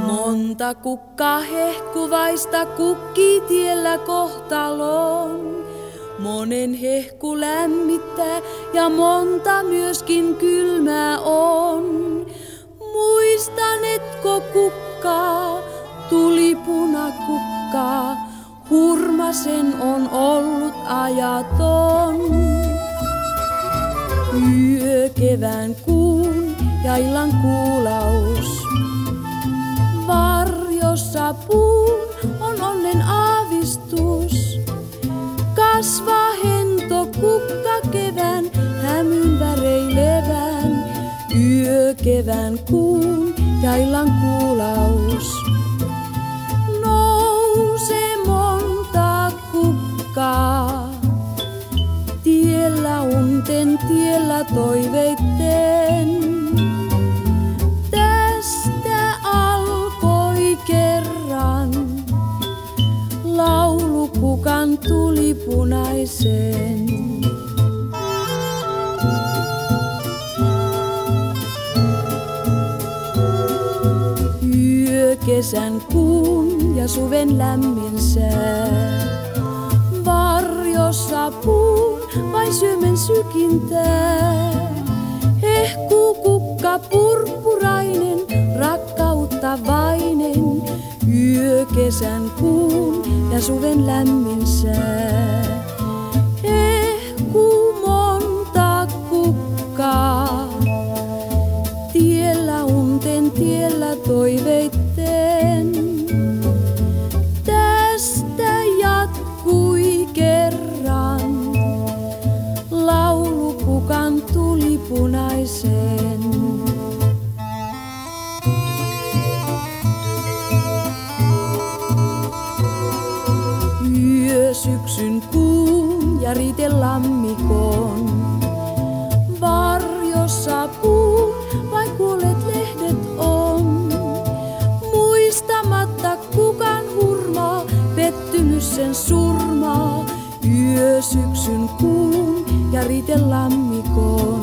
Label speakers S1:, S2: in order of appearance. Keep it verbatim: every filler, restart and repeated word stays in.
S1: Monta kukkaa hehkuvaista kukki tiellä kohtaloon. Monen hehku lämmittää ja monta myöskin kylmää on. Muistanetko kukkaa, tulipunakukkaa, hurmasen on ollut ajaton. Yö kevään kuun ja illan kuulaus. Varjossa puun on onnen aavistus. Kasvaa hento kukka kevään, hämyn väreilevän. Yö kevään kuun ja illan kuulaus. Nousee monta kukkaa. Tiellä unten, tiellä toiveitten. Tästä alkoi kerran laulu kukan tulipunaisen. Yö kesän kuun ja suven lämmin sää. Varjossa puun vain syömen sykintää. Hehkuu kukka purppurainen, rakkautta vainen. Yö kesän kuun ja suven lämmin sää. Hehkuu monta kukkaa. Tiellä unten, tiellä toiveitten. Tästä jatkui kerran laulu kukan tulipunaisen. Yö syksyn kuun ja riitelammikon. Varjossa puun vain kuolleet lehdet on. Muistamatta kukan hurmaa, pettymys sen surmaa. Yö syksyn kuun ja riitelammikon.